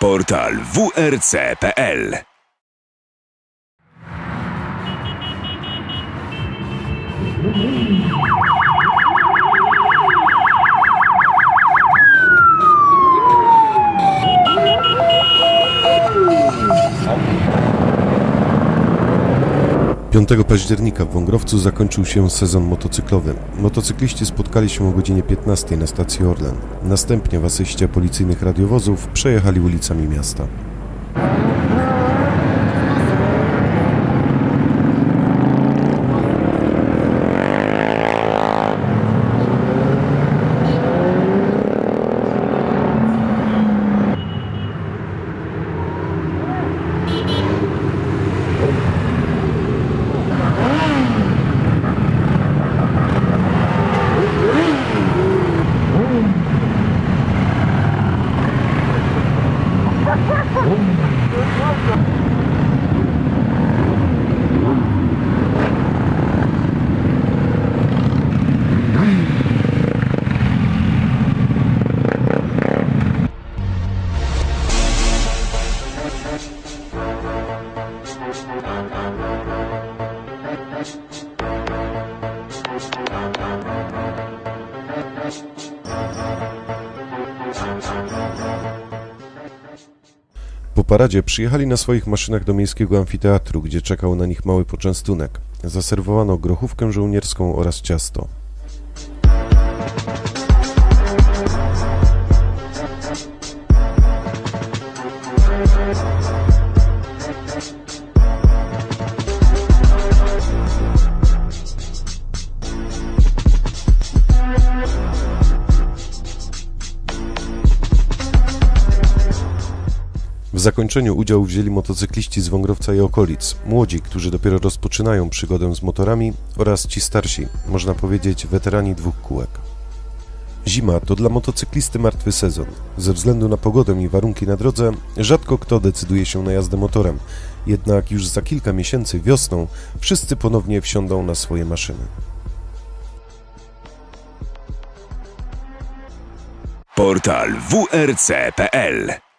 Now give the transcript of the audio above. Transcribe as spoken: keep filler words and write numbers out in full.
Portal w r c kropka p l. piątego października w Wągrowcu zakończył się sezon motocyklowy. Motocykliści spotkali się o godzinie piętnastej na stacji Orlen. Następnie w asyście policyjnych radiowozów przejechali ulicami miasta. Po paradzie przyjechali na swoich maszynach do miejskiego amfiteatru, gdzie czekał na nich mały poczęstunek. Zaserwowano grochówkę żołnierską oraz ciasto. W zakończeniu udział wzięli motocykliści z Wągrowca i okolic, młodzi, którzy dopiero rozpoczynają przygodę z motorami, oraz ci starsi, można powiedzieć weterani dwóch kółek. Zima to dla motocyklisty martwy sezon. Ze względu na pogodę i warunki na drodze rzadko kto decyduje się na jazdę motorem, jednak już za kilka miesięcy wiosną wszyscy ponownie wsiądą na swoje maszyny. Portal w r c kropka p l